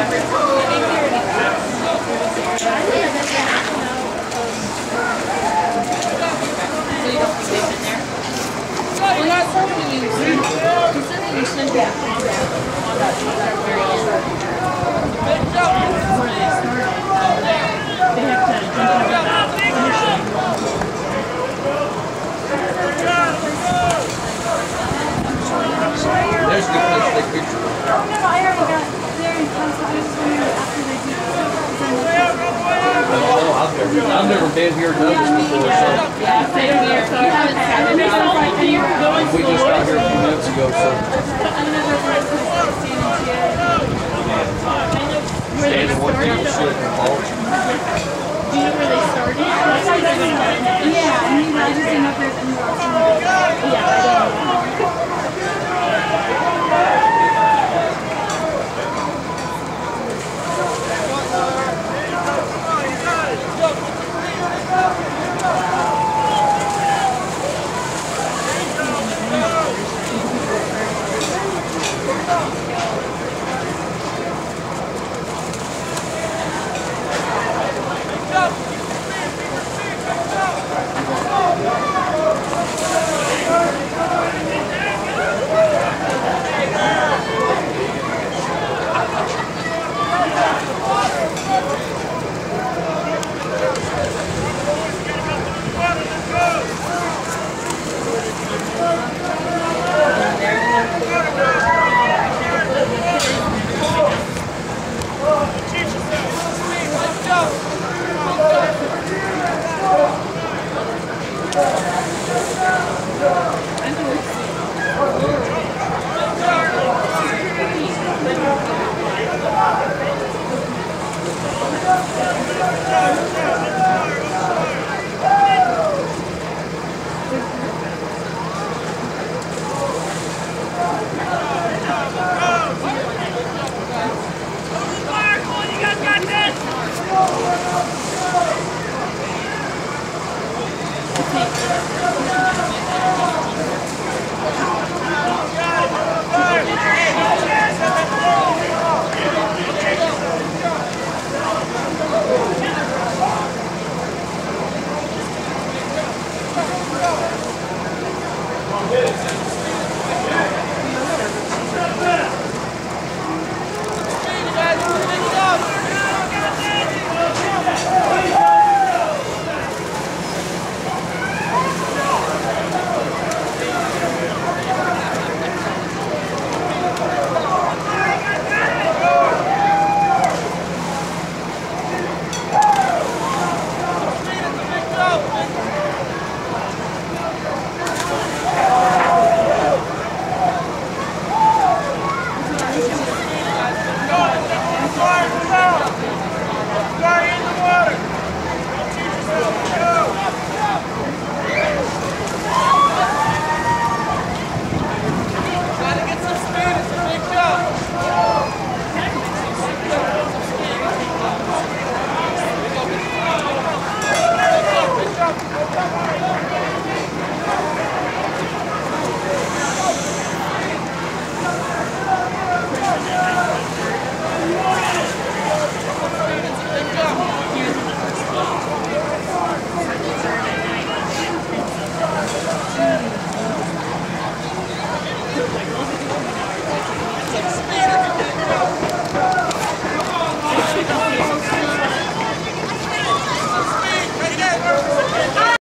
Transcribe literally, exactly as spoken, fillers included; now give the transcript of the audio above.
There's a good place to take pictures. No, no, I already got there in time, so I was wondering after they do I've never, I've never been here done this before, so. Yeah, same here. So I haven't sat in this like you were going We just got here a few minutes ago, so. Standing one people slip and fall. Do you know where they started? Yeah, I mean, I just didn't know if there's anywhere else. Yeah, I don't know. Go,